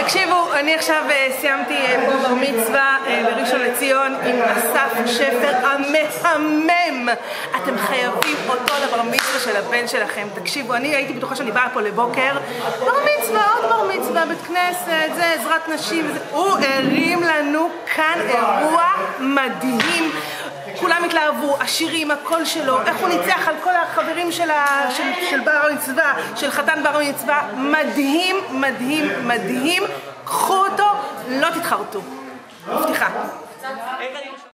תקשיבו, אני עכשיו סיימתי פה בר מצווה בראשון לציון עם אסף שפר המהמם. אתם חייבים אותו לבר מצווה של הבן שלכם. תקשיבו, אני הייתי בטוחה שאני באה פה לבוקר בר מצווה, עוד בר מצווה, בית כנסת, זה עזרת נשים. הוא הרים לנו כאן אירוע מדהים. כולם התלהבו, השירים, הקול שלו, איך הוא ניצח על כל החברים של בר מצווה, של חתן בר מצווה. מדהים, מדהים, מדהים. קחו אותו, לא תתחרטו. מבטיחה.